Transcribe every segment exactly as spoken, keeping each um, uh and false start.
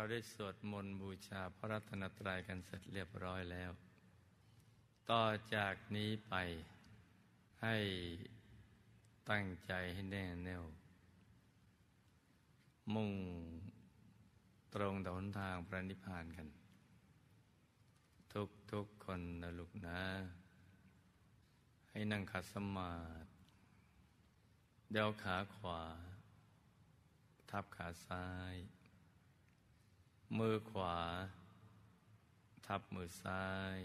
ได้สวดมนต์บูชาพระรัตนตรัยกันเสร็จเรียบร้อยแล้วต่อจากนี้ไปให้ตั้งใจให้แน่แน่วมุ่งตรงต่อหนทางพระนิพพานกันทุกทุกคนนะลูกนะให้นั่งขัดสมาธิเดี่ยวขาขวาทับขาซ้ายมือขวาทับมือซ้าย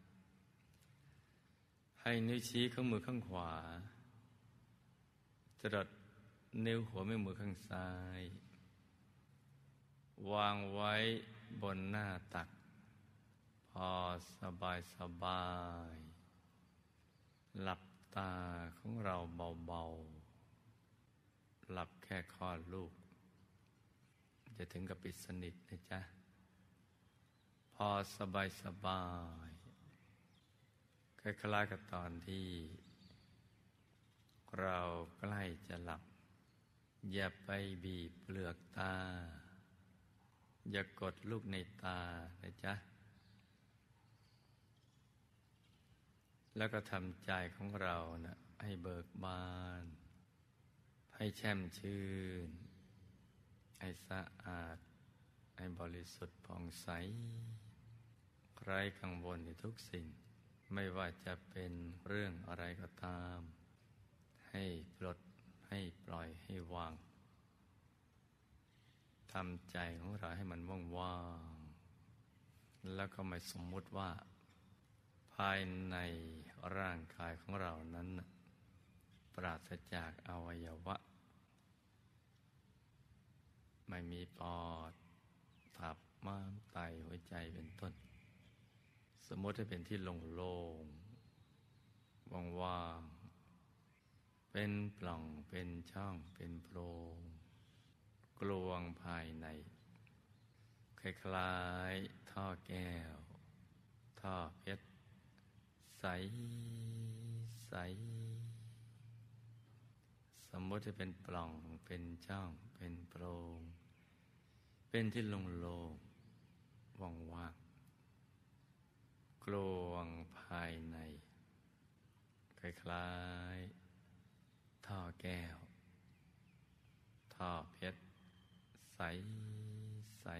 ให้นิ้วชี้ข้างมือข้างขวาจรดนิ้วหัวแม่มือข้างซ้ายวางไว้บนหน้าตักพอสบายสบายหลับตาของเราเบาๆหลับแค่คลอดลูกจะถึงกับปิดสนิทนะจ๊ะพอสบายสบายคล้ายๆกับตอนที่เราใกล้จะหลับอย่าไปบีบเปลือกตาอย่ากดลูกในตานะจ๊ะแล้วก็ทำใจของเรานะให้เบิกบานให้แช่มชื่นให้สะอาดให้บริสุทธิ์ผ่องใสไร้กังวลในทุกสิ่งไม่ว่าจะเป็นเรื่องอะไรก็ตามให้ปลดให้ปล่อยให้วางทำใจของเราให้มันว่างๆแล้วก็ไม่สมมุติว่าภายในร่างกายของเรานั้นปราศจากอวัยวะไม่มีปอดตับม้ามไตหัวใจเป็นต้นสมมติให้เป็นที่โล่งๆว่างๆเป็นปล่องเป็นช่องเป็นโพรงกลวงภายในคล้ายๆท่อแก้วท่อเพชรใสใสสมมติจะเป็นปล่องเป็นช่องเป็นโพรงเป็นที่โล่งๆว่างๆกลวงภายในคล้ายๆท่อแก้วท่อเพชรใสใส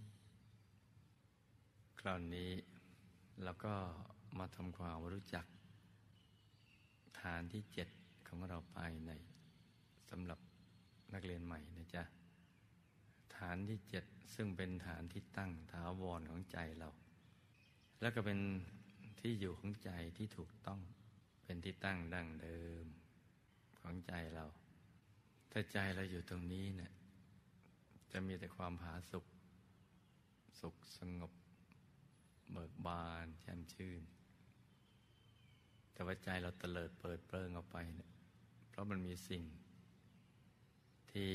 คราวนี้เราก็มาทำความรู้จักฐานที่เจ็ดของเราภายในสำหรับนักเรียนใหม่นะจ๊ะฐานที่เจ็ดซึ่งเป็นฐานที่ตั้งถาวรของใจเราแล้วก็เป็นที่อยู่ของใจที่ถูกต้องเป็นที่ตั้งดั้งเดิมของใจเราถ้าใจเราอยู่ตรงนี้เนี่ยจะมีแต่ความผาสุกสุขสงบเบิกบานแช่มชื่นแต่ว่าใจเราเตลิดเปิดเปลิงออกไปเนี่ยเพราะมันมีสิ่งที่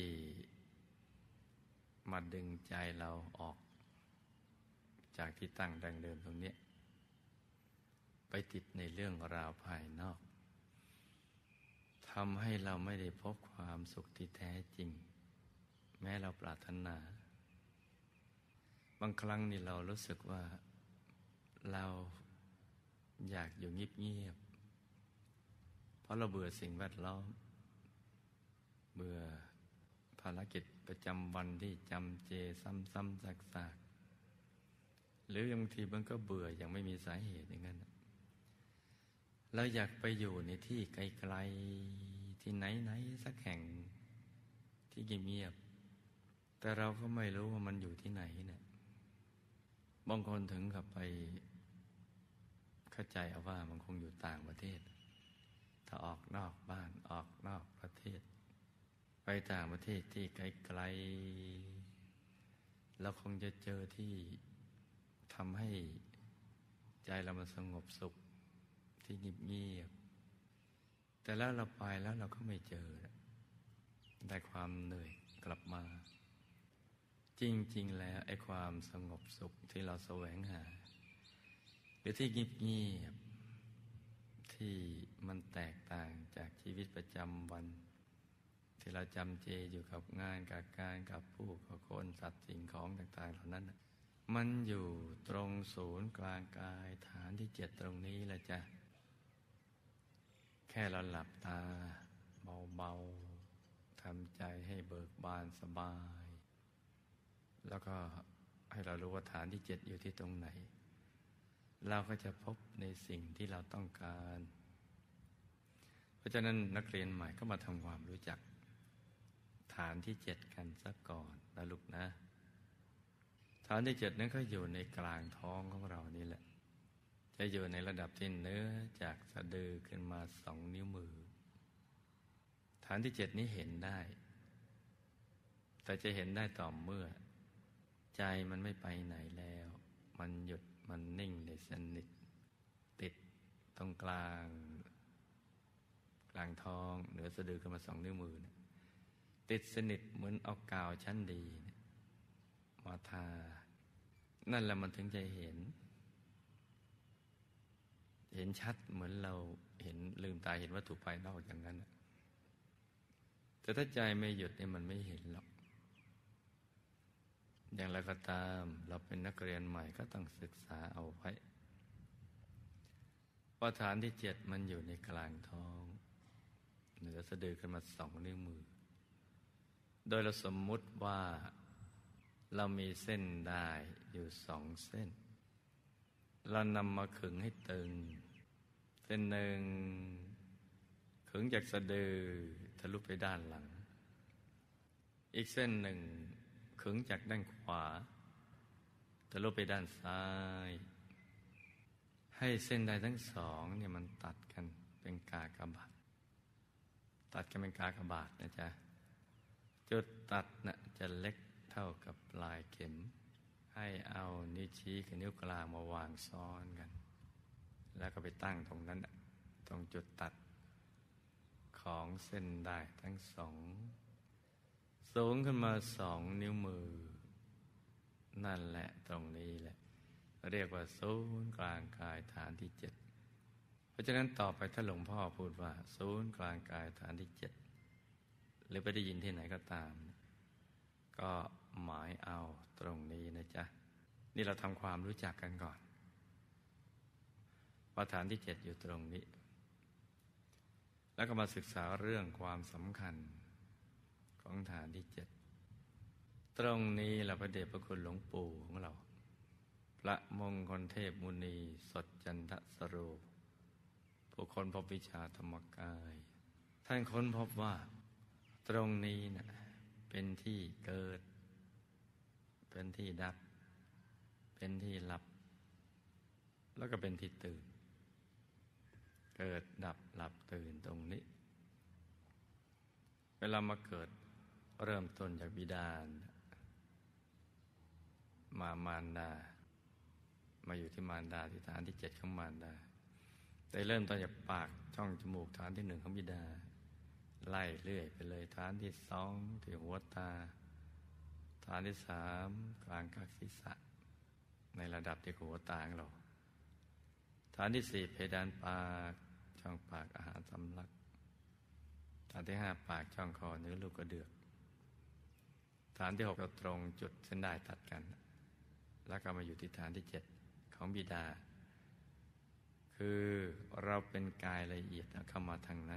มาดึงใจเราออกจากที่ตั้งดังเดิมตรงนี้ไปติดในเรื่องราวภายนอกทำให้เราไม่ได้พบความสุขที่แท้จริงแม้เราปรารถนาบางครั้งนี่เรารู้สึกว่าเราอยากอยู่เงียบๆเพราะเราเบื่อสิ่งแวดล้อมเบื่อภารกิจประจำวันที่จำเจซ้ำๆซากๆหรือบางทีมันก็เบื่ออย่างไม่มีสาเหตุอย่างนั้นเราอยากไปอยู่ในที่ไกลๆที่ไหนๆสักแห่งที่เงียบๆแต่เราก็ไม่รู้ว่ามันอยู่ที่ไหนเนี่ยบางคนถึงกับไปเข้าใจเอาว่ามันคงอยู่ต่างประเทศถ้าออกนอกบ้านออกนอกประเทศไปต่างประเทศที่ไกลๆเราคงจะเจอที่ทำให้ใจเรามันสงบสุขที่เงียบๆแต่แล้วเราไปแล้วเราก็ไม่เจอได้ความเหนื่อยกลับมาจริงๆแล้วไอ้ความสงบสุขที่เราแสวงหาหรือที่เงียบๆที่มันแตกต่างจากชีวิตประจำวันที่เราจำเจอยู่กับงานกับการกับผู้กับคนสัตว์สิ่งของต่างๆเหล่านั้นมันอยู่ตรงศูนย์กลางกายฐานที่เจ็ดตรงนี้แหละจ้ะแค่เราหลับตาเบาๆทำใจให้เบิกบานสบายแล้วก็ให้เรารู้ว่าฐานที่เจ็ดอยู่ที่ตรงไหนเราก็จะพบในสิ่งที่เราต้องการเพราะฉะนั้นนักเรียนใหม่ก็มาทำความรู้จักฐานที่เจ็ดกันซะก่อนนะลูกนะฐานที่เจ็ดนั้นก็อยู่ในกลางท้องของเรานี่แหละจะอยู่ในระดับที่เนื้อจากสะดือขึ้นมาสองนิ้วมือฐานที่เจ็ดนี้เห็นได้แต่จะเห็นได้ต่อเมื่อใจมันไม่ไปไหนแล้วมันหยุดมันนิ่งได้สนิทติดตรงกลางกลางท้องเหนือสะดือขึ้นมาสองนิ้วมือเนี่ยติดสนิทเหมือนเอากาวชั้นดีมาทานั่นแหละมันถึงจะเห็นเห็นชัดเหมือนเราเห็นลืมตาเห็นวัตถุภายนอกอย่างนั้นแต่ถ้าใจไม่หยุดเนี่ยมันไม่เห็นหรอกอย่างไรก็ตามเราเป็นนักเรียนใหม่ก็ต้องศึกษาเอาไว้ว่าฐานที่เจ็ดมันอยู่ในกลางท้องเหนือสะดือขึ้นมาสองนิ้วมือโดยเราสมมุติว่าเรามีเส้นได้อยู่สองเส้นเรานำมาขึงให้ตึงเส้นหนึ่งขึงจากสะดือทะลุไปด้านหลังอีกเส้นหนึ่งขึงจากด้านขวาทะลุไปด้านซ้ายให้เส้นได้ทั้งสองเนี่ยมันตัดกันเป็นกากบาทตัดกันเป็นกากบาทนะจ๊ะจุดตัดน่ะจะเล็กเท่ากับปลายเข็มให้เอานิ้วชี้กับนิ้วกลางมาวางซ้อนกันแล้วก็ไปตั้งตรงนั้นตรงจุดตัดของเส้นได้ทั้งสองสูงขึ้นมาสองนิ้วมือนั่นแหละตรงนี้แหละเรียกว่าศูนย์กลางกายฐานที่เจ็ดเพราะฉะนั้นต่อไปถ้าหลวงพ่อพูดว่าศูนย์กลางกายฐานที่เจ็ดหรือไปได้ยินที่ไหนก็ตามก็หมายเอาตรงนี้นะจ๊ะนี่เราทำความรู้จักกันก่อนว่าฐานที่เจ็ดอยู่ตรงนี้แล้วก็มาศึกษาเรื่องความสำคัญของฐานที่เจ็ดตรงนี้เราพระเดชพระคุณหลวงปู่ของเราพระมงคลเทพมุนีสดจันทสโรผู้คนพบวิชาธรรมกายท่านค้นพบว่าตรงนี้นะเป็นที่เกิดเป็นที่ดับเป็นที่หลับแล้วก็เป็นที่ตื่นเกิดดับหลับตื่นตรงนี้เวลามาเกิดเริ่มต้นจากบิดามามารดามาอยู่ที่มารดาที่ฐานที่เจ็ดของมารดาแต่เริ่มต้นจากปากช่องจมูกฐานที่หนึ่งของบิดาไล่เรื่อยไปเลยฐานที่สองที่หัวตาฐานที่สามกลางกักศีรษะในระดับที่หัวตาของเราฐานที่สี่เพดานปากช่องปากอาหารสำลักฐานที่ห้าปากช่องคอเนื้อลูกกระเดือกฐานที่หกเราตรงจุดเส้นได้ตัดกันแล้วก็มาอยู่ที่ฐานที่เจ็ดของบิดาคือเราเป็นกายละเอียดเข้ามาทางนั้น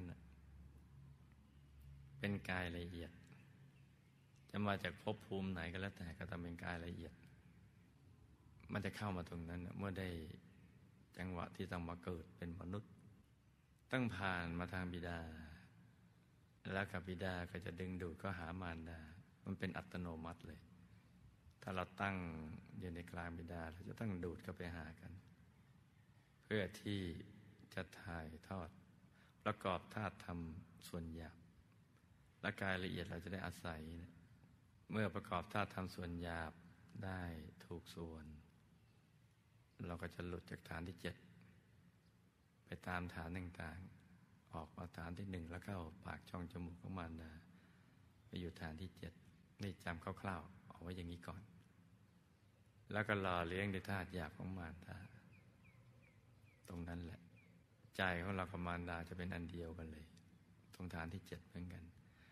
เป็นกายละเอียดจะมาจากภพภูมิไหนก็แล้วแต่ก็ต้องเป็นกายละเอียดมันจะเข้ามาตรงนั้นเมื่อได้จังหวะที่ต้องมาเกิดเป็นมนุษย์ต้องผ่านมาทางบิดาแล้วกับบิดาก็จะดึงดูดก็หามารดามันเป็นอัตโนมัติเลยถ้าเราตั้งอยู่ในกลางบิดาเราจะต้องดูดเข้าไปหากันเพื่อที่จะถ่ายทอดประกอบธาตุธรรมส่วนหยาบและกายละเอียดเราจะได้อาศัยเมื่อประกอบธาตุธรรมส่วนหยาบได้ถูกส่วนเราก็จะหลุดจากฐานที่เจ็ดไปตามฐานต่างๆออกมาฐานที่หนึ่งแล้วก็ปากช่องจมูกของมารดาไปอยู่ฐานที่เจ็ดนี่จำคร่าวๆเอาไว้อย่างนี้ก่อนแล้วก็หล่อเลี้ยงด้วยธาตุหยาบของมารดาตรงนั้นแหละใจของเรากับมารดาจะเป็นอันเดียวกันเลยตรงฐานที่เจ็ดเหมือนกัน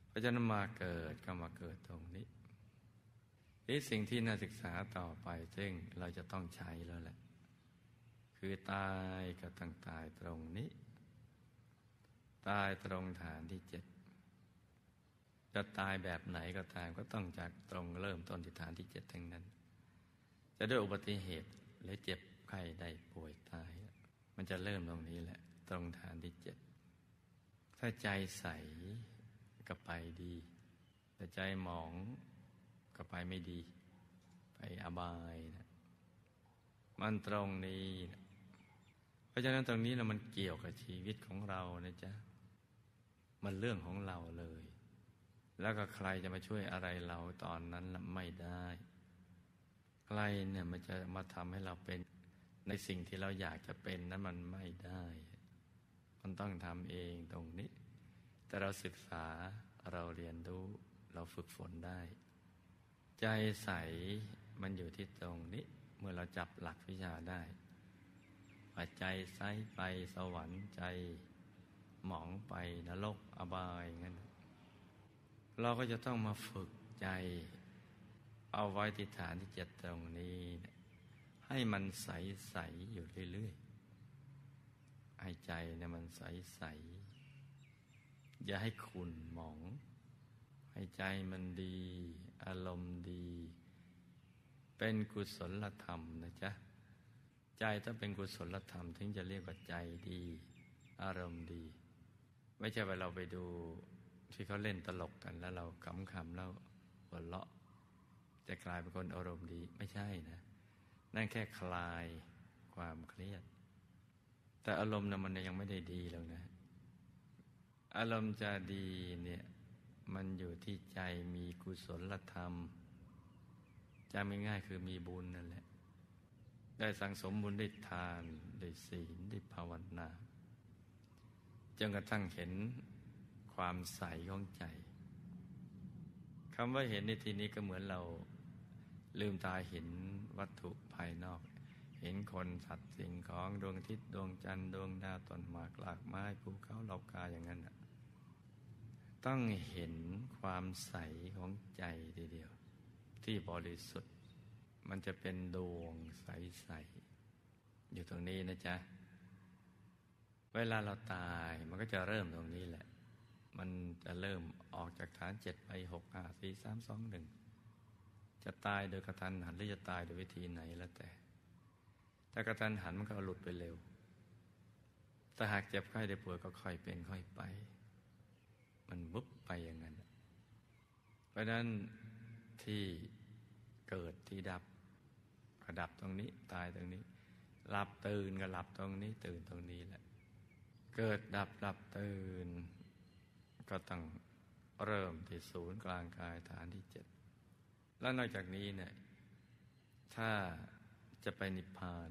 เพราะฉะนั้นมาเกิดก็มาเกิดตรงนี้นี่สิ่งที่น่าศึกษาต่อไปซึ่งเราจะต้องใช้แล้วแหละคือตายก็ต้องตายตรงนี้ตายตรงฐานที่เจ็ดจะตายแบบไหนก็ตามก็ต้องจากตรงเริ่มต้นที่ฐานที่เจ็ดทั้งนั้นจะด้วยอุบัติเหตุหรือเจ็บไข้ได้ป่วยตายมันจะเริ่มตรงนี้แหละตรงฐานที่เจ็ดถ้าใจใสก็ไปดีแต่ใจหมองก็ไปไม่ดีไปอบายนะมันตรงนี้นะเพราะฉะนั้นตรงนี้นะมันเกี่ยวกับชีวิตของเรานะจ๊ะมันเรื่องของเราเลยแล้วก็ใครจะมาช่วยอะไรเราตอนนั้นละไม่ได้ใครเนี่ยมันจะมาทำให้เราเป็นในสิ่งที่เราอยากจะเป็นนั้นมันไม่ได้มันต้องทำเองตรงนี้แต่เราศึกษาเราเรียนรู้เราฝึกฝนได้ใจใสมันอยู่ที่ตรงนี้เมื่อเราจับหลักวิชาได้ว่าใจใสไปสวรรค์ใจหมองไปนรกอบายงั้นเราก็จะต้องมาฝึกใจเอาไว้ที่ฐานที่เจ็ดตรงนี้ให้มันใสใสอยู่เรื่อยๆให้ใจเนี่ยมันใสใสอย่าให้ขุ่นหมองให้ใจมันดีอารมณ์ดีเป็นกุศลธรรมนะจ๊ะใจถ้าเป็นกุศลธรรมถึงจะเรียกว่าใจดีอารมณ์ดีไม่ใช่ว่าเราไปดูที่เขาเล่นตลกกันแล้วเราขำขำแล้วหัวเราะจะกลายเป็นคนอารมณ์ดีไม่ใช่นะนั่นแค่คลายความเครียดแต่อารมณ์นะมันยังไม่ได้ดีแล้วนะอารมณ์จะดีเนี่ยมันอยู่ที่ใจมีกุศลธรรมจำง่ายๆคือมีบุญนั่นแหละได้สั่งสมบุญได้ทานได้ศีลได้ภาวนาจนกระทั่งเห็นความใสของใจคำว่าเห็นในที่นี้ก็เหมือนเราลืมตาเห็นวัตถุภายนอกเห็นคนสัตว์สิ่งของดวงอาทิตย์ดวงจันทร์ดวงดาวต้นหมากหลากไม้ภูเขาเหล่ากาอย่างนั้นต้องเห็นความใสของใจทีเดียวที่บริสุทธิ์มันจะเป็นดวงใสๆอยู่ตรงนี้นะจ๊ะเวลาเราตายมันก็จะเริ่มตรงนี้แหละมันจะเริ่มออกจากฐานเจ็ดไปหกห้าสี่สามสองหนึ่งจะตายโดยกระทันหันหรือจะตายโดยวิธีไหนแล้วแต่ถ้ากระทันหันมันก็หลุดไปเร็วแต่หากเจ็บไข้ได้ป่วยก็ค่อยเป็นค่อยไปมันวุบไปอย่างนั้นเพราะนั้นที่เกิดที่ดับก็ดับตรงนี้ตายตรงนี้หลับตื่นก็หลับตรงนี้ตื่นตรงนี้แหละเกิดดับหลับตื่นก็ต้องเริ่มที่ศูนย์กลางกายฐานที่เจ็ดแล้วนอกจากนี้เนี่ยถ้าจะไปนิพพาน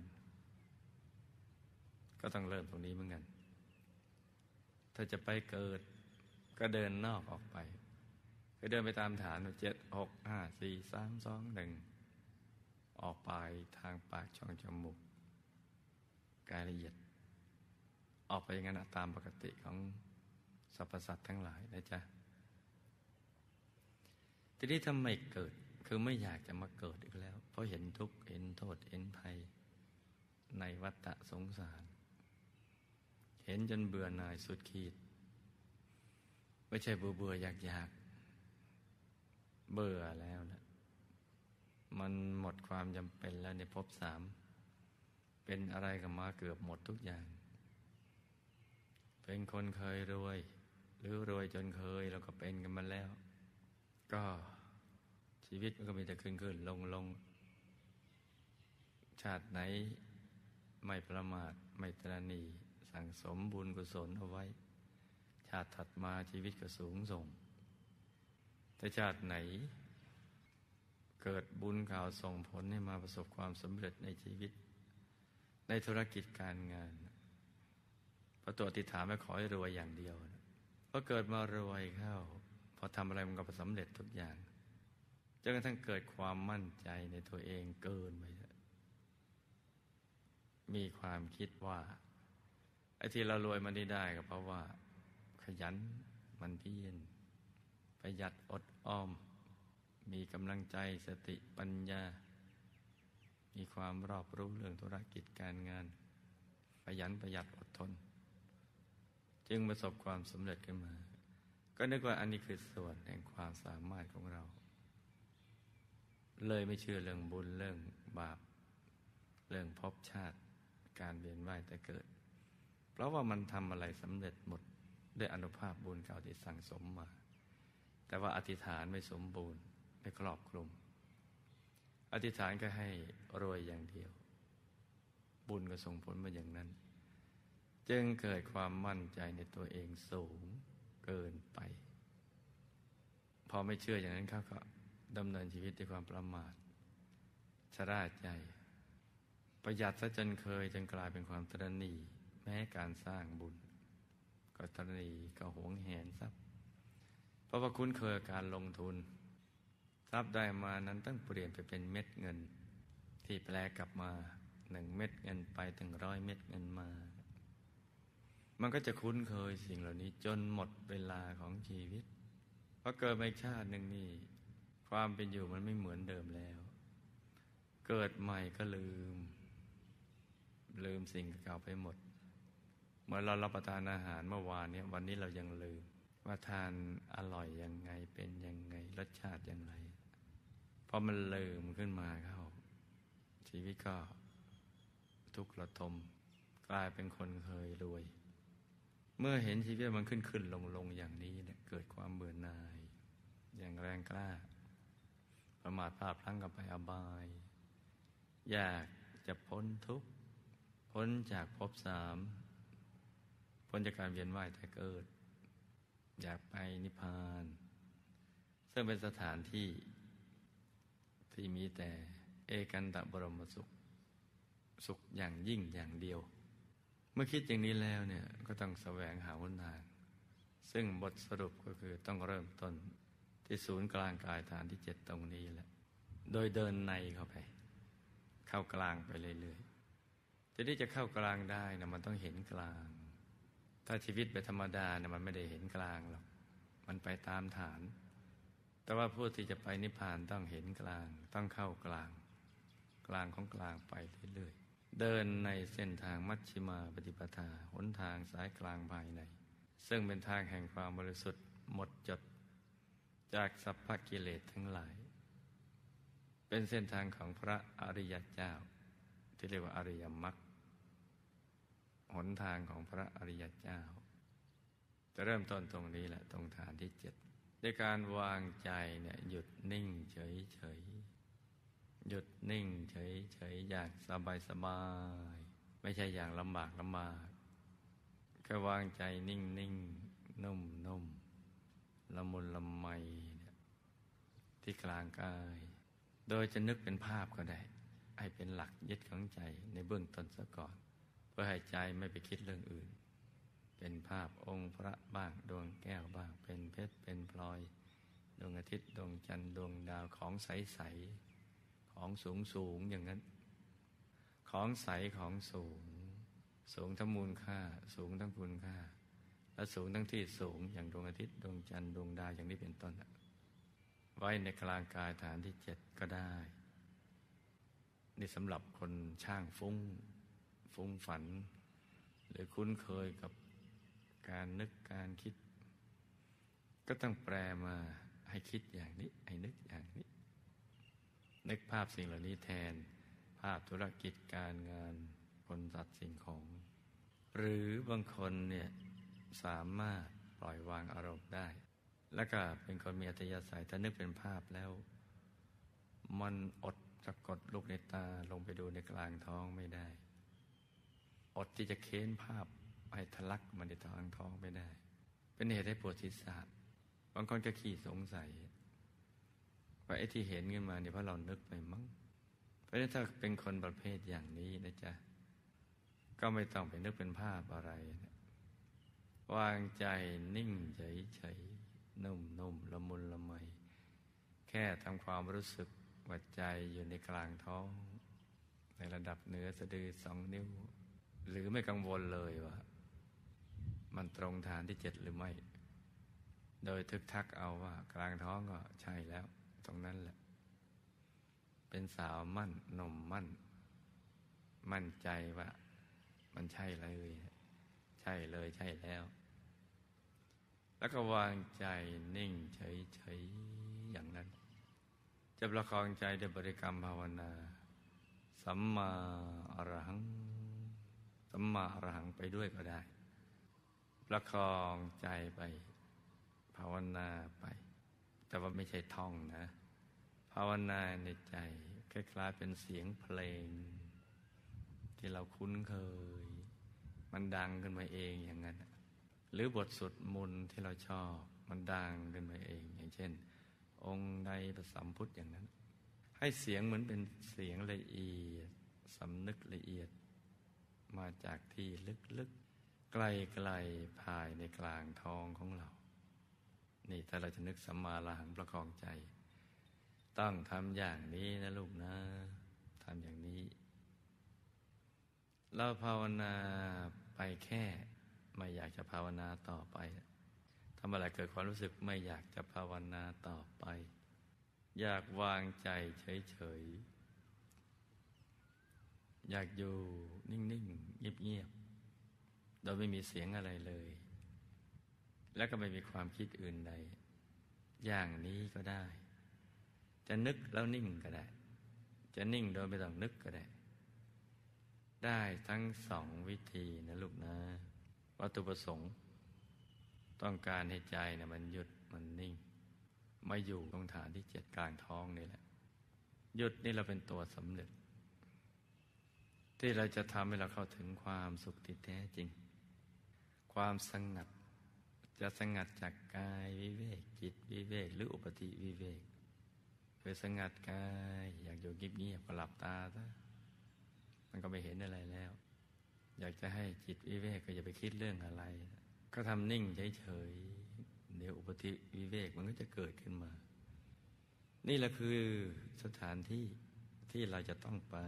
ก็ต้องเริ่มตรงนี้เหมือนกันถ้าจะไปเกิดก็เดินนอกออกไปก็เดินไปตามฐานเจ็ดหกห้าสี่สามสองหนึ่งออกไปทางปากช่องจมูกกายละเอียดออกไปอย่างนั้นตามปกติของสรรพสัตว์ทั้งหลายนะจ๊ะทีนี้ทำไมเกิดคือไม่อยากจะมาเกิดอีกแล้วเพราะเห็นทุกข์เห็นโทษเห็นภัยในวัฏสงสารเห็นจนเบื่อหน่ายสุดขีดไม่ใช่เบื่อเบื่ออยากอยากเบื่อแล้วนะมันหมดความจำเป็นแล้วในภพสามเป็นอะไรกับมาเกือบหมดทุกอย่างเป็นคนเคยรวยหรือรวยจนเคยเราก็เป็นกันมาแล้วก็ชีวิตมันก็มีแต่ขึ้นขึ้นลงลงชาติไหนไม่ประมาทไม่ตระหนี่สั่งสมบุญกุศลเอาไว้ชาติถัดมาชีวิตก็สูงส่งแต่ชาติไหนเกิดบุญข่าวส่งผลให้มาประสบความสำเร็จในชีวิตในธุรกิจการงานพระตัวอธิษฐานไม่ขอให้รวยอย่างเดียวพอเกิดมารวยเข้าพอทำอะไรมันก็สำเร็จทุกอย่างจนกระทั่งเกิดความมั่นใจในตัวเองเกินไปมีความคิดว่าไอ้ที่เรารวยมันได้ก็เพราะว่าขยันมันเพียรประหยัดอดออมมีกำลังใจสติปัญญามีความรอบรู้เรื่องธุรกิจการงานขยันประหยัดอดทนจึงประสบความสำเร็จขึ้นมาก็นึกว่าอันนี้คือส่วนแห่งความสามารถของเราเลยไม่เชื่อเรื่องบุญเรื่องบาปเรื่องภพชาติการเวียนว่ายแต่เกิดเพราะว่ามันทำอะไรสำเร็จหมดด้วยอานุภาพบุญเก่าที่สั่งสมมาแต่ว่าอธิษฐานไม่สมบูรณ์ไม่ครอบคลุมอธิษฐานก็ให้รวยอย่างเดียวบุญก็ส่งผลมาอย่างนั้นจึงเกิดความมั่นใจในตัวเองสูงเกินไปพอไม่เชื่ออย่างนั้นเขาก็ดำเนินชีวิตด้วยความประมาทชราใจประหยัดซะจนเคยจนกลายเป็นความตระหนี่แม้การสร้างบุญก็ตระหนี่ก็หวงแหนทรัพย์เพราะว่าคุ้นเคยการลงทุนทรัพย์ได้มานั้นต้องเปลี่ยนไปเป็นเม็ดเงินที่แปลกลับมาหนึ่งเม็ดเงินไปถึงร้อยเม็ดเงินมามันก็จะคุ้นเคยสิ่งเหล่านี้จนหมดเวลาของชีวิตเพราะเกิดมาชาติหนึ่งนี่ความเป็นอยู่มันไม่เหมือนเดิมแล้วเกิดใหม่ก็ลืมลืมสิ่งเก่าไปหมดเมื่อเรารับประทานอาหารเมื่อวานนี้วันนี้เรายังลืมว่าทานอร่อยยังไงเป็นยังไงรสชาติอย่างไรพอมันลืมขึ้นมาเข้าชีวิตก็ทุกข์ระทมกลายเป็นคนเคยรวยเมื่อเห็นชีวิตมันขึ้นขึ้นลงลงอย่างนี้เนี่ยเกิดความเบื่อหน่ายอย่างแรงกล้าประมาทพลาดพลั้งกับไปอบายอยากจะพ้นทุกข์พ้นจากภพสามพ้นจากการเวียนว่ายแต่เกิดอยากไปนิพพานซึ่งเป็นสถานที่ที่มีแต่เอกันตบรมสุขสุขอย่างยิ่งอย่างเดียวเมื่อคิดอย่างนี้แล้วเนี่ยก็ต้องแสวงหาหนทางซึ่งบทสรุปก็คือต้องเริ่มต้นที่ศูนย์กลางกายฐานที่เจ็ดตรงนี้แหละโดยเดินในเข้าไปเข้ากลางไปเรื่อยๆจะได้จะเข้ากลางได้นะมันต้องเห็นกลางถ้าชีวิตไปธรรมดาเนี่ยมันไม่ได้เห็นกลางหรอกมันไปตามฐานแต่ว่าผู้ที่จะไปนิพพานต้องเห็นกลางต้องเข้ากลางกลางของกลางไปเรื่อยๆเดินในเส้นทางมัชฌิมาปฏิปทาหนทางสายกลางภายในซึ่งเป็นทางแห่งความบริสุทธิ์หมดจดจากสัพพกิเลสทั้งหลายเป็นเส้นทางของพระอริยเจ้าที่เรียกว่าอริยมรรคหนทางของพระอริยเจ้าจะเริ่มต้นตรงนี้แหละตรงฐานที่เจ็ดด้วยการวางใจเนี่ยหยุดนิ่งเฉยเฉยหยุดนิ่งเฉยเฉยอย่างสบายสบายไม่ใช่อย่างลำบากลำบากแค่วางใจนิ่งนิ่งนุ่มนุ่มละมุนละไมที่กลางกายโดยจะนึกเป็นภาพก็ได้ให้เป็นหลักยึดของใจในเบื้องต้นซะก่อนเพื่อให้ใจไม่ไปคิดเรื่องอื่นเป็นภาพองค์พระบ้างดวงแก้วบ้างเป็นเพชรเป็นพลอยดวงอาทิตย์ดวงจันทร์ดวงดาวของใสๆของสูงสูงอย่างนั้นของใสของสูงสูงทั้งมูลค่าสูงทั้งคุณค่าและสูงทั้งที่สูงอย่างดวงอาทิตย์ดวงจันทร์ดวงดาวอย่างนี้เป็นต้นไว้ในกลางกายฐานที่เจ็ดก็ได้นี่สำหรับคนช่างฟุ้งฟุ้งฝันหรือคุ้นเคยกับการนึกการคิดก็ต้องแปลมาให้คิดอย่างนี้ให้นึกอย่างนี้นึกภาพสิ่งเหล่านี้แทนภาพธุรกิจการงานคนสัตว์สิ่งของหรือบางคนเนี่ยสามารถปล่อยวางอารมณ์ได้แล้วก็เป็นคนมีอัธยาศัยถ้านึกเป็นภาพแล้วมันอดสะกดลูกในตาลงไปดูในกลางท้องไม่ได้อดที่จะเค้นภาพให้ทะลักมันในทางท้องไม่ได้เป็นเหตุให้ปวดศีรษะบางคนก็ขี้สงสัยว่าไอ้ที่เห็นขึ้นมาเนี่ยเพราะเรานึกไปมั้งเพราะฉะนั้นถ้าเป็นคนประเภทอย่างนี้นะจ๊ะก็ไม่ต้องไปนึกเป็นภาพอะไรนะวางใจนิ่งเฉยๆนุ่มๆละมุนละไมแค่ทำความรู้สึกว่าใจอยู่ในกลางท้องในระดับเหนือสะดือสองนิ้วหรือไม่กังวลเลยว่ามันตรงฐานที่เจ็ดหรือไม่โดยทึกทักเอาว่ากลางท้องก็ใช่แล้วตรงนั้นแหละเป็นสาวมั่นหนุ่มมั่นมั่นใจว่ามันใช่เลยใช่เลยใช่แล้วแล้วก็วางใจนิ่งเฉยๆอย่างนั้นจะประคองใจด้วยบริกรรมภาวนาสัมมาอรหังสัมมาอรหังไปด้วยก็ได้ประคองใจไปภาวนาไปแต่ว่าไม่ใช่ท่องนะภาวนาในใจคล้ายๆเป็นเสียงเพลงที่เราคุ้นเคยมันดังขึ้นมาเองอย่างนั้นหรือบทสวดมนต์ที่เราชอบมันดังขึ้นมาเองอย่างเช่นองค์ใดประสัมพุทธอย่างนั้นให้เสียงเหมือนเป็นเสียงละเอียดสำนึกละเอียดมาจากที่ลึกๆไกลๆภายในกลางท้องของเรานี่ถ้าเราจะนึกสัมมาอรหังประคองใจต้องทำอย่างนี้นะลูกนะทำอย่างนี้เราภาวนาไปแค่ไม่อยากจะภาวนาต่อไปทำอะไรเกิดความรู้สึกไม่อยากจะภาวนาต่อไปอยากวางใจเฉยๆอยากอยู่นิ่งๆเงียบๆโดยไม่มีเสียงอะไรเลยแล้วก็ไม่มีความคิดอื่นใดอย่างนี้ก็ได้จะนึกแล้วนิ่งก็ได้จะนิ่งโดยไม่ต้องนึกก็ได้ได้ทั้งสองวิธีนะลูกนะวัตถุประสงค์ต้องการให้ใจเนี่ยมันหยุดมันนิ่งมาอยู่ตรงฐานที่เจ็ดกลางท้องนี่แหละหยุดนี่เราเป็นตัวสำเร็จที่เราจะทำให้เราเข้าถึงความสุขที่แท้จริงความสงัดจะสงัดจากกายวิเวกจิตวิเวกหรืออุปธิวิเวกคือสงัดกายอยากอยู่เงียบๆก็หลับตาซะมันก็ไม่เห็นอะไรแล้วอยากจะให้จิตวิเวกก็อย่าไปคิดเรื่องอะไรก็ทำนิ่งเฉยๆเดี๋ยวอุปธิวิเวกมันก็จะเกิดขึ้นมานี่แหละคือสถานที่ที่เราจะต้องไป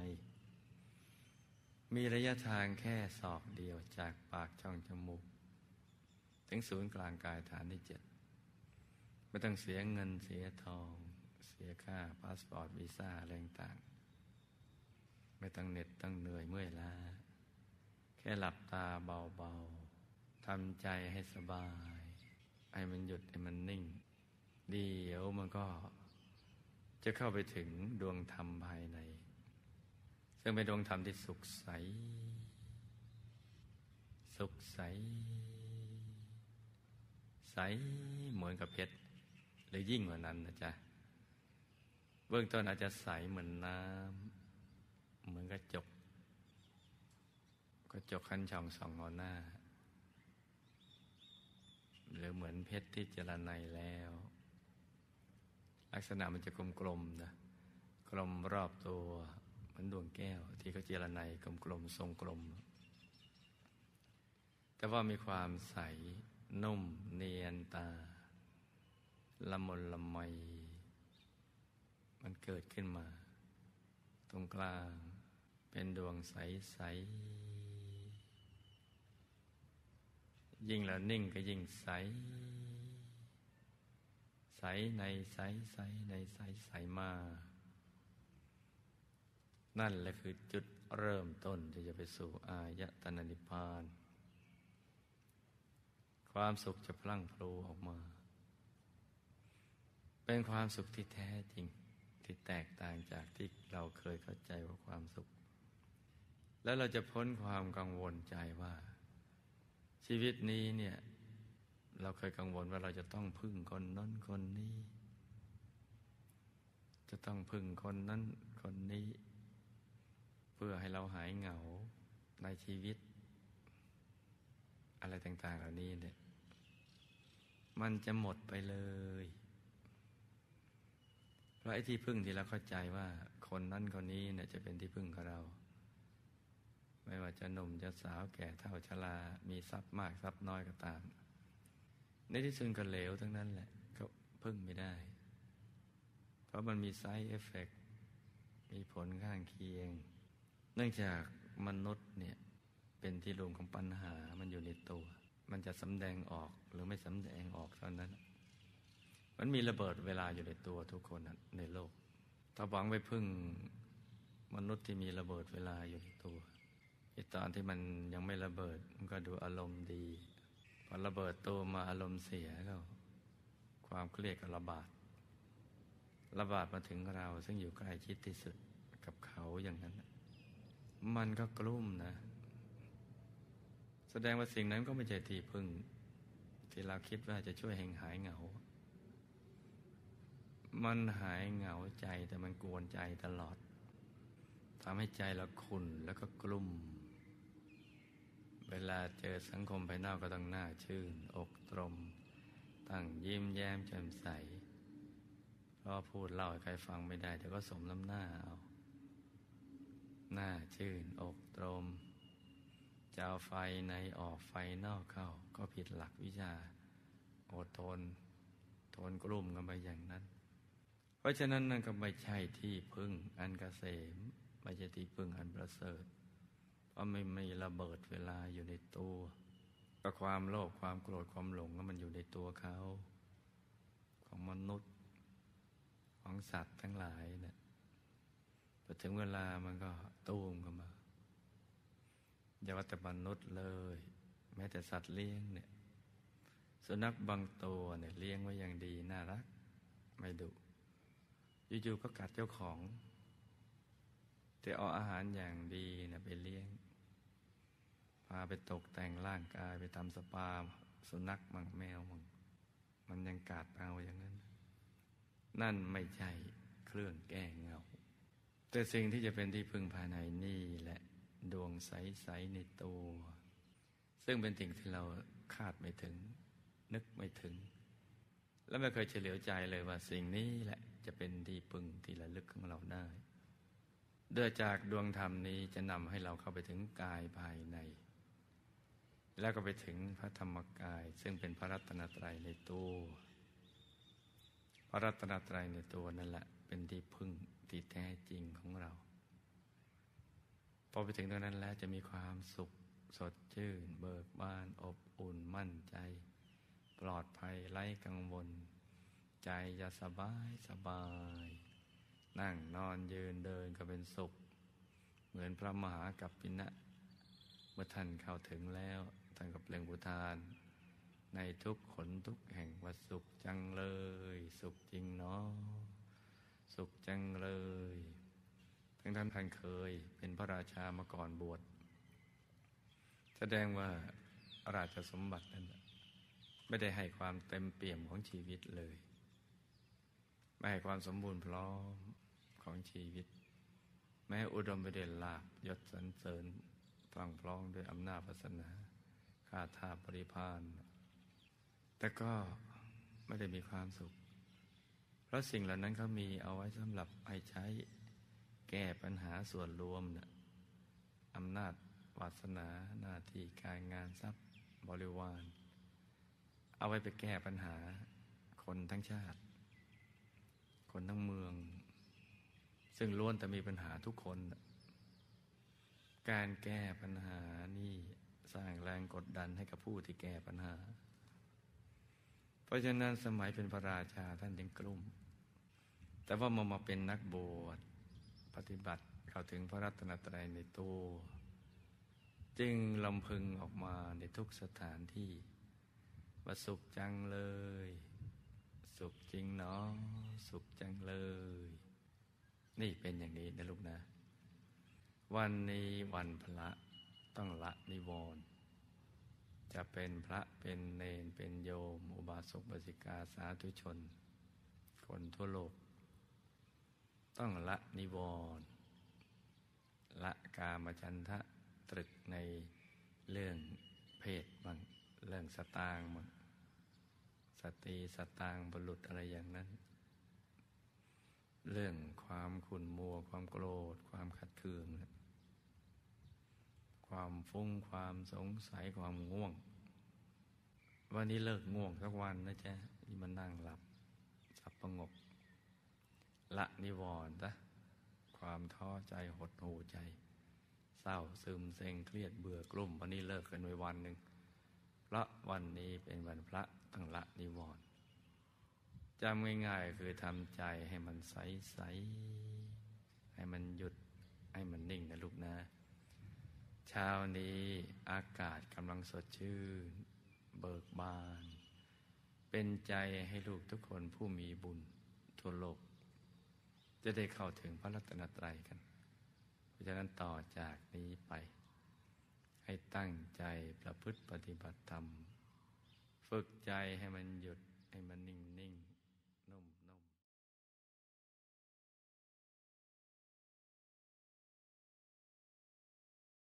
มีระยะทางแค่ศอกเดียวจากปากช่องจมูกถึงศูนย์กลางกายฐานที่เจ็ดไม่ต้องเสียเงินเสียทองเสียค่าพาสปอร์ตวีซ่าอะไรต่างไม่ต้องเหน็ดต้องเหนื่อยเมื่อยล้าแค่หลับตาเบาๆทำใจให้สบายให้มันหยุดให้มันนิ่งเดี๋ยวมันก็จะเข้าไปถึงดวงธรรมภายในซึ่งเป็นดวงธรรมที่สุขใสสุขใสใสเหมือนกับเพชรหรือยิ่งกว่านั้นนะจ๊ะเบื้องต้นอาจจะใสเหมือนน้ำเหมือนกระจกกระจกคันช่องส่องเอาหน้าหรือเหมือนเพชรที่เจรไนแล้วลักษณะมันจะกลมๆนะกลมรอบตัวเหมือนดวงแก้วที่เขาเจรไนกลมๆทรงกลมแต่ว่ามีความใสนุ่มเนียนตาละมุนละไมมันเกิดขึ้นมาตรงกลางเป็นดวงใสๆยิ่งแล้วนิ่งก็ยิ่งใสใสในใสใสในใสใสมานั่นแหละคือจุดเริ่มต้นที่จะไปสู่อายตนะนิพพานความสุขจะพลั่งพลูออกมาเป็นความสุขที่แท้จริงที่แตกต่างจากที่เราเคยเข้าใจว่าความสุขแล้วเราจะพ้นความกังวลใจว่าชีวิตนี้เนี่ยเราเคยกังวลว่าเราจะต้องพึ่งคนนั้นคนนี้จะต้องพึ่งคนนั้นคนนี้เพื่อให้เราหายเหงาในชีวิตอะไรต่างๆเหล่านี้เนี่ยมันจะหมดไปเลยเพราะไอ้ที่พึ่งที่เราเข้าใจว่าคนนั้นคนนี้เนี่ยจะเป็นที่พึ่งของเราไม่ว่าจะหนุ่มจะสาวแก่เฒ่าชรามีทรัพย์มากทรัพย์น้อยก็ตามในที่สุดก็เหลวทั้งนั้นแหละก็พึ่งไม่ได้เพราะมันมีไซด์เอฟเฟกต์มีผลข้างเคียงเนื่องจากมนุษย์เนี่ยเป็นที่รวมของปัญหามันอยู่ในตัวมันจะสำแดงออกหรือไม่สำแดงออกเท่านั้นมันมีระเบิดเวลาอยู่ในตัวทุกคนในโลกถ้าหวังไปพึ่งมนุษย์ที่มีระเบิดเวลาอยู่ในตัวไอ้ตอนที่มันยังไม่ระเบิดมันก็ดูอารมณ์ดีพอระเบิดตัวมาอารมณ์เสียก็ความเครียดก็ระบาดระบาดมาถึงเราซึ่งอยู่ใกล้ชิดที่สุดกับเขาอย่างนั้นมันก็กลุ้มนะแสดงว่าสิ่งนั้นก็ไม่ใช่ที่พึ่งที่เราคิดว่าจะช่วยให้หายเหงามันหายเหงาใจแต่มันกวนใจตลอดทำให้ใจเราขุ่นแล้วก็กลุ้มเวลาเจอสังคมภายนอกก็ต้องหน้าชื่นอกตรมตั้งยิ้มแย้มแจ่มใสเพราะพูดเล่าให้ใครฟังไม่ได้แต่ก็สมน้ำหน้าเอาหน้าชื่นอกตรมจะเอาไฟในออกไฟนอกเข้าก็ผิดหลักวิชาอดทนทนกลุ่มกันไปอย่างนั้นเพราะฉะนั้นนั่นก็ไม่ใช่ที่พึ่งอันเกษมไม่ใช่ที่พึ่งอันประเสริฐเพราะไม่มีระเบิดเวลาอยู่ในตัวก็ความโลภความโกรธความหลงก็มันอยู่ในตัวเขาของมนุษย์ของสัตว์ทั้งหลายเนี่ยพอถึงเวลามันก็ตูมกันมาอย่าว่าแต่มนุษย์เลยแม้แต่สัตว์เลี้ยงเนี่ยสุนัขบางตัวเนี่ยเลี้ยงไว้อย่างดีน่ารักไม่ดุอยู่ๆก็กัดเจ้าของแต่เอาอาหารอย่างดีเนี่ยไปเลี้ยงพาไปตกแต่งร่างกายไปทำสปาสุนัขมั่งแมวมั่งมันยังกัดเอาอย่างนั้นนั่นไม่ใช่เครื่องแก้เหงาแต่สิ่งที่จะเป็นที่พึ่งภายในนี่แหละดวงใสๆในตัวซึ่งเป็นสิ่งที่เราคาดไม่ถึงนึกไม่ถึงและไม่เคยเฉลียวใจเลยว่าสิ่งนี้แหละจะเป็นที่พึ่งที่ระลึกของเราได้โดยจากดวงธรรมนี้จะนำให้เราเข้าไปถึงกายภายในแล้วก็ไปถึงพระธรรมกายซึ่งเป็นพระรัตนตรัยในตัวพระรัตนตรัยในตัวนั่นแหละเป็นที่พึ่งที่แท้จริงของเราพอไปถึงตรงนั้นแล้วจะมีความสุขสดชื่นเบิกบานอบอุ่นมั่นใจปลอดภัยไร้กังวลใจจะสบายสบายนั่งนอนยืนเดินก็เป็นสุขเหมือนพระมหากัปปินะเมื่อท่านเข้าถึงแล้วท่านก็เปล่งอุทานในทุกขนทุกแห่งว่าสุขจังเลยสุขจริงเนาะสุขจังเลยทั้งท่านท่านเคยเป็นพระราชามาก่อนบวชแสดงว่าราชสมบัตินั้นไม่ได้ให้ความเต็มเปี่ยมของชีวิตเลยไม่ให้ความสมบูรณ์พร้อมของชีวิตแม้อุดมไปด้วยลาภยศสรรเสริญพรั่งพร้อมด้วยอำนาจวาสนาข้าทาสบริพารแต่ก็ไม่ได้มีความสุขเพราะสิ่งเหล่านั้นเขามีเอาไว้สำหรับให้ใช้แก้ปัญหาส่วนรวมเนี่ยอำนาจวาสนาหน้าที่การงานทรัพย์บริวารเอาไว้ไปแก้ปัญหาคนทั้งชาติคนทั้งเมืองซึ่งล้วนแต่มีปัญหาทุกคนการแก้ปัญหานี่สร้างแรงกดดันให้กับผู้ที่แก้ปัญหาเพราะฉะนั้นสมัยเป็นพระราชาท่านจึงกลุ้มแต่ว่ามามาเป็นนักบวชปฏิบัติเข้าถึงพระรัตนตรัยในตัวจึงลำพึงออกมาในทุกสถานที่ว่าสุขจังเลยสุขจริงเนาะสุขจังเลยนี่เป็นอย่างนี้นะลูกนะวันนี้วันพระต้องละนิวรณ์จะเป็นพระเป็นเณรเป็นโยมอุบาสกอุบาสิกาสาธุชนคนทั่วโลกต้องละนิวรณ์ละกามฉันทะตรึกในเรื่องเพศบ้างเรื่องสตางค์บ้างสตรีสตางค์บุรุษอะไรอย่างนั้นเรื่องความขุ่นมัวความโกรธความขัดเคืองความฟุ้งความสงสัยความง่วงวันนี้เลิกง่วงสักวันนะจ๊ะนี่มันนั่งหลับสับประงกละนิวรณ์ซะความท้อใจหดหู่ใจเศร้าซึมเซ็งเครียดเบื่อกลุ่มวันนี้เลิกกันไว้วันหนึ่งเพราะวันนี้เป็นวันพระต้องละนิวรณ์จำง่ายๆคือทำใจให้มันใสๆให้มันหยุดให้มันนิ่งนะลูกนะเช้านี้อากาศกำลังสดชื่นเบิกบานเป็นใจให้ลูกทุกคนผู้มีบุญทั่วโลกจะได้เข้าถึงพระรัตนตรัยกันเพราะฉะนั้นต่อจากนี้ไปให้ตั้งใจประพฤติปฏิบัติธรรมฝึกใจให้มันหยุดให้มันนิ่งๆ